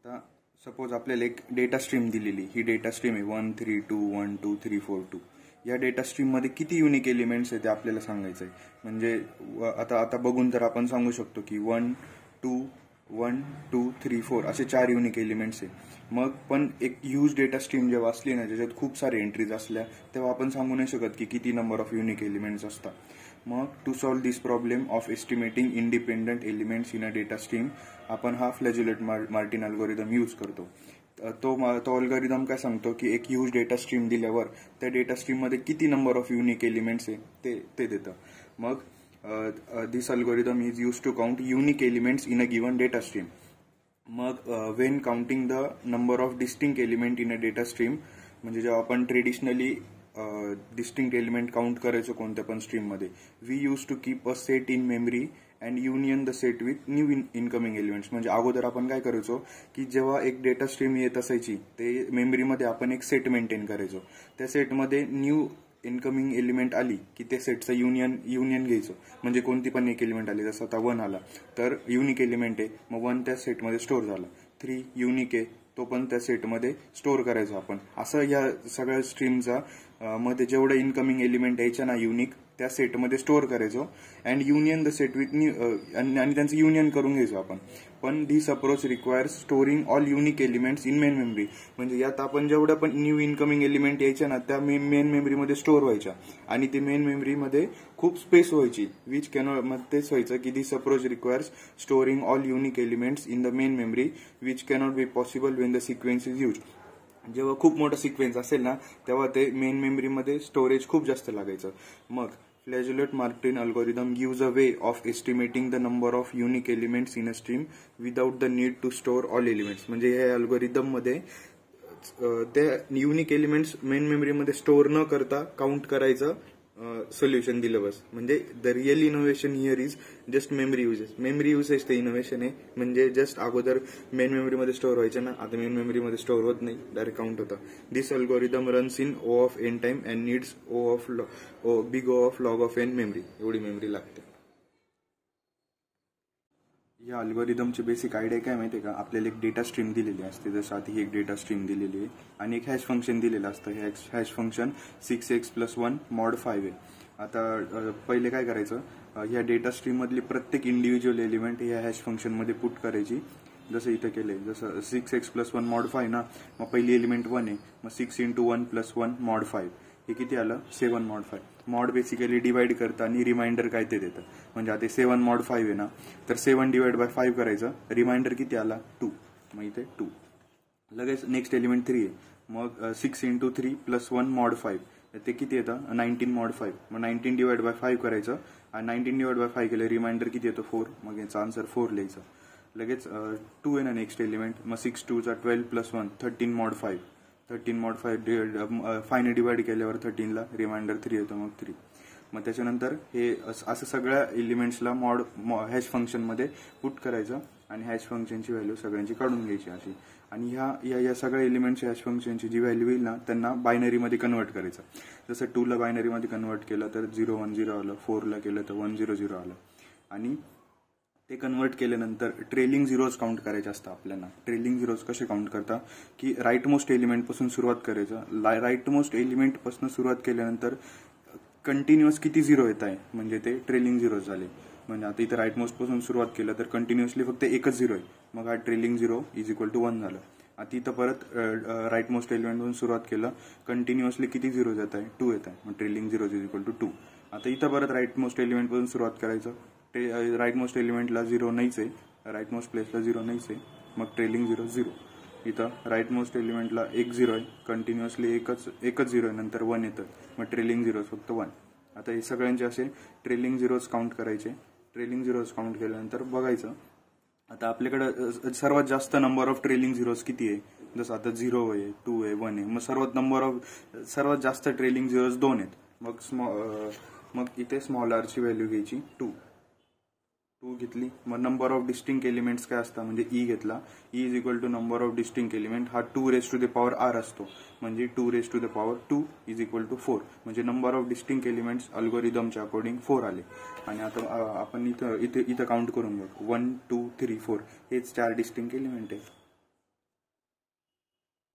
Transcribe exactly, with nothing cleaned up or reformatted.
आता सपोज आपल्याला एक डेटा स्ट्रीम दिलेली, ही डेटा स्ट्रीम आहे one three two one two three four two. या डेटा स्ट्रीममध्ये किती युनिक एलिमेंट्स आहेत ते आपल्याला सांगायचं आहे. म्हणजे आता आता बघून तर आपण सांगू शकतो की one two one two three four असे चार युनिक एलिमेंट्स आहे. मग पण एक ह्यूज डेटा स्ट्रीम जेव्हा असली ना, ज्याच्यात खूप सारे एंट्रीज असल्या, तेव्हा आपण सांगू नाही शकत की किती नंबर ऑफ युनिक एलिमेंट्स असतात. मग to solve this problem of estimating independent elements in a data stream आपण हा फ्लॅज्युलेट मार्टिन अल्गोरिदम यूज करतो. तो तो अल्गोरिदम काय सांगतो की एक ह्यूज डेटा स्ट्रीम दिल्यावर त्या डेटा स्ट्रीममध्ये किती नंबर ऑफ युनिक एलिमेंट्स आहे ते ते देतं. मग this algorithm is use to count unique elements in a given data stream. मग when counting the number of distinct element in a data stream, म्हणजे जेव्हा आपण ट्रेडिशनली डिस्टिंक्ट एलिमेंट काउंट करायचो कोणत्या पण स्ट्रीममध्ये, we use to keep a set in memory and union the set with new in incoming elements. म्हणजे अगोदर आपण काय करायचो की जेव्हा एक डेटा स्ट्रीम येत असायची ते मेमरीमध्ये आपण एक सेट मेंटेन करायचो. त्या सेटमध्ये न्यू इनकमिंग एलिमेंट आली की ते सेटचं युनियन युनियन घ्यायचो. म्हणजे कोणती पण एक एलिमेंट आली, जसं आता वन आला तर युनिक एलिमेंट आहे, मग वन त्या सेटमध्ये स्टोअर झाला. थ्री युनिक आहे, तो पण त्या सेटमध्ये स्टोअर करायचा आपण. असं या सगळ्या स्ट्रीमचा मध्ये जेवढं इनकमिंग एलिमेंट यायच्या ना युनिक, त्या सेटमध्ये स्टोअर करायचो and union the set with new, आणि त्यांचं युनियन करून घ्यायचो आपण. पण this approach requires storing all unique elements in main memory. म्हणजे यात आपण जेवढ्या पण न्यू इनकमिंग एलिमेंट यायच्या ना त्या मेन मेमरीमध्ये स्टोअर व्हायच्या आणि ते मेन मेमरीमध्ये खूप स्पेस व्हायची, विच कॅनॉट. मग तेच व्हायचं की this approach requires storing all unique elements in the main memory which cannot be possible when the sequence is use. जेव्हा खूप मोठा सिक्वेन्स असेल ना तेव्हा ते मेन मेमरीमध्ये स्टोरेज खूप जास्त लागायचं. मग Flajolet Martin algorithm gives a way of estimating the number of unique elements in a stream without the need to store all elements. म्हणजे या अल्गोरिदम मध्ये त्या युनिक एलिमेंट्स मेन मेमरीमध्ये स्टोअर न करता काउंट करायचं सोल्युशन दिलं बस. म्हणजे the real innovation here is just memory uses. Memory uses ते इनोव्हेशन आहे. म्हणजे जस्ट अगोदर मेन मेमरीमध्ये स्टोअर व्हायचं ना, आता मेन मेमरीमध्ये स्टोअर होत नाही, डायरेक्ट काउंट होतं. This algorithm runs in O of N time and needs O of O big O of log of N memory. एवढी मेमरी लागते. या अल्गोरिदमची बेसिक आयडिया काय माहिती आहे का? आपल्याला एक डेटा स्ट्रीम दिलेली असते, जसं आता ही एक डेटा स्ट्रीम दिलेली आहे आणि एक हॅश फंक्शन दिलेलं असतं. हे hash function six x plus one mod five आहे. आता पहिले काय करायचं, या डेटा स्ट्रीम मधली प्रत्येक इंडिव्हिज्युअल एलिमेंट या हॅश फंक्शनमध्ये पुट करायची. जसं इथं केलंय, जसं six x plus one mod five ना, मग पहिली एलिमेंट वन आहे, मग six into one plus one mod five, हे किती आलं? Seven mod five. Mod basically divide करतं आणि रिमाइंडर काय ते देतं. म्हणजे आता सेवन मॉड फाईव्ह आहे ना, तर सेवन डिवाइड बाय फाईव्ह करायचं, रिमाइंडर किती आला? टू. मग इथे टू. लगेच नेक्स्ट एलिमेंट थ्री आहे, मग six into three plus one mod five, ते किती येतं? Nineteen mod five. मग नाईन्टीन डिवाइड बाय फाईव्ह करायचं आणि नाईन्टीन डिवाइड बाय फाईव्ह केलं, रिमाइंडर किती येतं? फोर. मग याचा आन्सर फोर लिहायचं. लगेच टू आहे ना नेक्स्ट एलिमेंट, मग सिक्स टूचा twelve plus one thirteen mod five. Thirteen mod five फायने डिवाइड केल्यावर थर्टीनला रिमाइंडर थ्री येतो, मग थ्री. मग त्याच्यानंतर हे असं सगळ्या एलिमेंट्सला मॉड हॅश फंक्शनमध्ये पुट करायचं आणि हॅश फंक्शनची व्हॅल्यू सगळ्यांची काढून घ्यायची अशी. आणि ह्या या या सगळ्या एलिमेंट्सच्या हॅश फंक्शनची जी व्हॅल्यू येईल ना त्यांना बायनरीमध्ये कन्वर्ट करायचं. जसं टूला बायनरीमध्ये कन्वर्ट केलं तर झिरो वन झिरो आलं, फोरला केलं तर वन झिरो झिरो आलं. आणि ते कन्वर्ट केल्यानंतर ट्रेलिंग झिरोज काउंट करायचे असतं आपल्याला. ट्रेलिंग झिरोज कसे काउंट करता की राईट मोस्ट एलिमेंटपासून सुरुवात करायचं. राईट मोस्ट एलिमेंटपासून सुरुवात केल्यानंतर कंटिन्युअस किती झिरो येत आहे म्हणजे ते ट्रेलिंग झिरोज झाले. म्हणजे आता इथं राईट मोस्ट पासून सुरुवात केलं तर कंटिन्युअसली फक्त एकच झिरो आहे, मग हा trailing zero is equal to one झालं. आता इथं परत राईट मोस्ट एलिमेंटपासून सुरुवात केलं, कंटिन्युअसली किती झिरोज येत आहे? टू येत आहे, मग trailing zeros is equal to two. आता इथं परत राईट मोस्ट एलिमेंटपासून सुरुवात करायचं, राईट मोस्ट एलिमेंटला झिरो नाहीच आहे, राईट मोस्ट प्लेसला झिरो नाहीच आहे, मग ट्रेलिंग झिरो झिरो. इथं राईट मोस्ट एलिमेंटला एक झिरो आहे, कंटिन्युअसली एकच एकच झिरो आहे, नंतर वन येतं, मग ट्रेलिंग झिरोज फक्त वन. आता हे सगळ्यांचे असे ट्रेलिंग झिरोज काउंट करायचे. ट्रेलिंग झिरोज काउंट केल्यानंतर बघायचं आता आपल्याकडे सर्वात जास्त नंबर ऑफ ट्रेलिंग झिरोज किती आहे. जसं आता झिरो आहे, टू आहे, वन आहे, मग सर्वात नंबर ऑफ सर्वात जास्त ट्रेलिंग झिरोज दोन आहेत. मग स्मॉ मग इथे स्मॉल आरची व्हॅल्यू घ्यायची टू. टू घेतली, मग नंबर ऑफ डिस्टिंक्ट एलिमेंट्स काय असतात म्हणजे ई घेतला. E is equal to number of distinct element, हा two raise to the power R असतो. म्हणजे two raise to the power two is equal to four. म्हणजे नंबर ऑफ डिस्टिंक्ट एलिमेंट्स अल्गोरिदमच्या according four आले. आणि आता आपण इथं इथे इथं काउंट करून बघ, वन टू थ्री फोर हेच चार डिस्टिंक्ट एलिमेंट आहे.